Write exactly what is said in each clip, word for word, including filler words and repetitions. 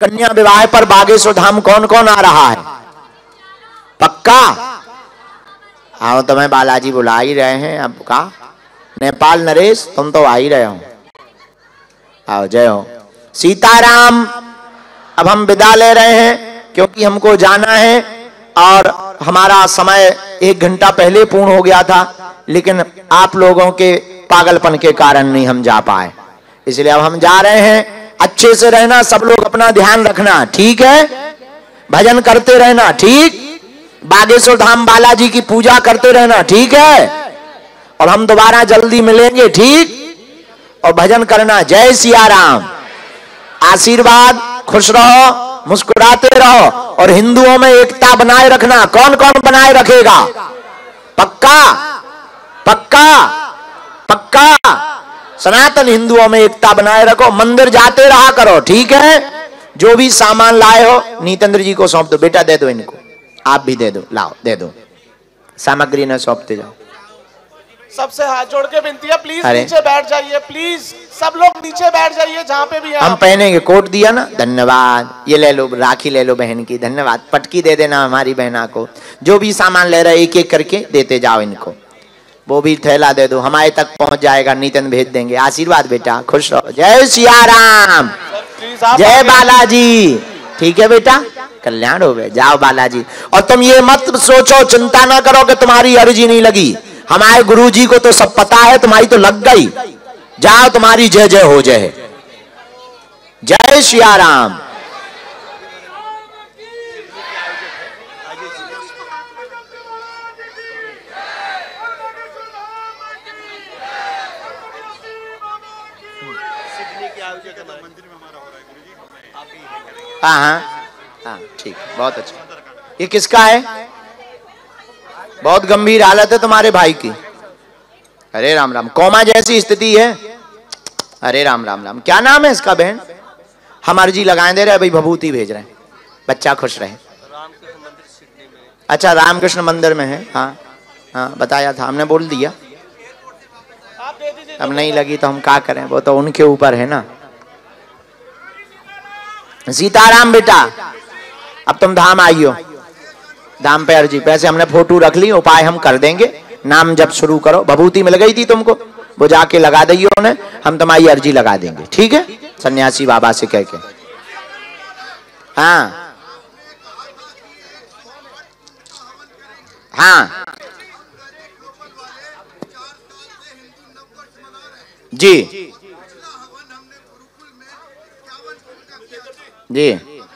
कन्या विवाह पर बागेश्वर धाम कौन कौन आ रहा है? पक्का? आओ, तुम्हें बालाजी बुला ही रहे हैं। अब का नेपाल नरेश, तुम तो आ ही रहे हो। आओ, जय हो सीताराम। अब हम विदा ले रहे हैं क्योंकि हमको जाना है और हमारा समय एक घंटा पहले पूर्ण हो गया था, लेकिन आप लोगों के पागलपन के कारण नहीं हम जा पाए, इसलिए अब हम जा रहे हैं। अच्छे से रहना, सब लोग अपना ध्यान रखना, ठीक है? भजन करते रहना, ठीक? बागेश्वर धाम बालाजी की पूजा करते रहना, ठीक है? और हम दोबारा जल्दी मिलेंगे, ठीक? और भजन करना। जय सिया राम। आशीर्वाद, खुश रहो, मुस्कुराते रहो और हिंदुओं में एकता बनाए रखना। कौन कौन बनाए रखेगा? पक्का? पक्का? पक्का? सनातन हिंदुओं में एकता बनाए रखो। मंदिर जाते रहा करो, ठीक है? जो भी सामान लाए हो नीतेंद्र जी को सौंप दो। बेटा दे दो इनको, आप भी दे दो, लाओ दे दो, सामग्री न सौंपते जाओ। सबसे हाथ जोड़ के विनती है, प्लीज नीचे बैठ जाइए, प्लीज सब लोग नीचे बैठ जाइए जहाँ पे भी है। हम पहनेंगे, कोट दिया ना, धन्यवाद। ये ले लो, राखी ले लो बहन की, धन्यवाद। पटकी दे देना हमारी बहना को। जो भी सामान ले रहे एक एक करके देते जाओ इनको। वो भी थैला दे दो, हमारे तक पहुंच जाएगा, नीतन भेज देंगे। आशीर्वाद बेटा, खुश रहो। जय सिया राम, जय बालाजी। ठीक है बेटा, कल्याण हो गए। जाओ बालाजी। और तुम ये मत सोचो, चिंता ना करो कि तुम्हारी अर्जी नहीं लगी। हमारे गुरुजी को तो सब पता है, तुम्हारी तो लग गई। जाओ, तुम्हारी जय जय हो जाए। जय सिया राम। हाँ हाँ हाँ, ठीक, बहुत अच्छा। ये किसका है? बहुत गंभीर हालत है तुम्हारे भाई की। अरे राम राम, कोमा जैसी स्थिति है। अरे राम राम राम, क्या नाम है इसका बहन? हम अर्जी लगाए दे रहे, अभी भभूति भेज रहे हैं, बच्चा खुश रहे। अच्छा, रामकृष्ण मंदिर में है। हाँ हाँ, बताया था हमने, बोल दिया। अब नहीं लगी तो हम क्या करें, वो तो उनके ऊपर है ना। सीताराम बेटा, अब तुम धाम आइयो। धाम पे अर्जी, पैसे हमने फोटो रख ली, उपाय हम कर देंगे। नाम जब शुरू करो। भभूति मिल गई थी तुमको, वो जाके लगा दियो उन्हें, हम तुम्हारी अर्जी लगा देंगे, ठीक है? सन्यासी बाबा से कह के। हाँ हाँ जी जी।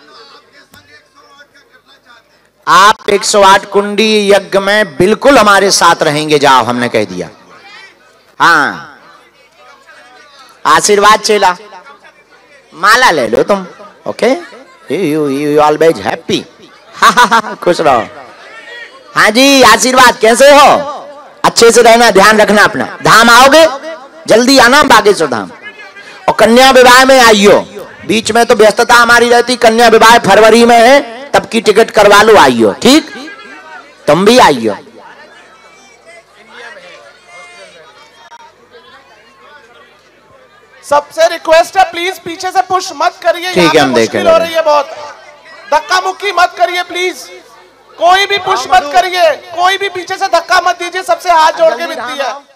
आप एक सौ आठ कुंडी यज्ञ में बिल्कुल हमारे साथ रहेंगे। जाओ, हमने कह दिया। हाँ, आशीर्वाद चेला, माला ले लो तुम। Okay, you you always happy. हा हा हा, खुश रहो। हाँ जी, आशीर्वाद। कैसे हो? अच्छे से रहना, ध्यान रखना अपना। धाम आओगे, जल्दी आना बागेश्वर धाम। और कन्या विवाह में आइयो। बीच में तो व्यस्तता हमारी रहती, कन्या विवाह फरवरी में है, तब की टिकट करवा लो, आइयो, ठीक? तुम भी आइयो। सबसे रिक्वेस्ट है, प्लीज पीछे से पुश मत करिए। ठीक है, हम देखेंगे। मुश्किल हो रही है बहुत, धक्का मुक्की मत करिए प्लीज। कोई भी पुश मत करिए, कोई भी पीछे से धक्का मत दीजिए। सबसे हाथ जोड़ के विनती है।